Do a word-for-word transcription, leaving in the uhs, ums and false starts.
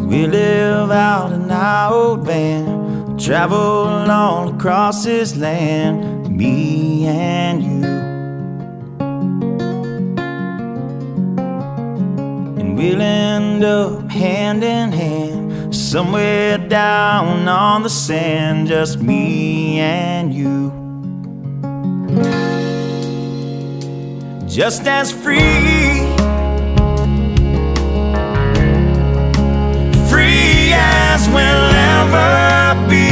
We live out in our old van, travel all across this land, me and you. And we'll end up hand in hand, somewhere down on the sand, just me and you. Just as free, free as we'll ever be.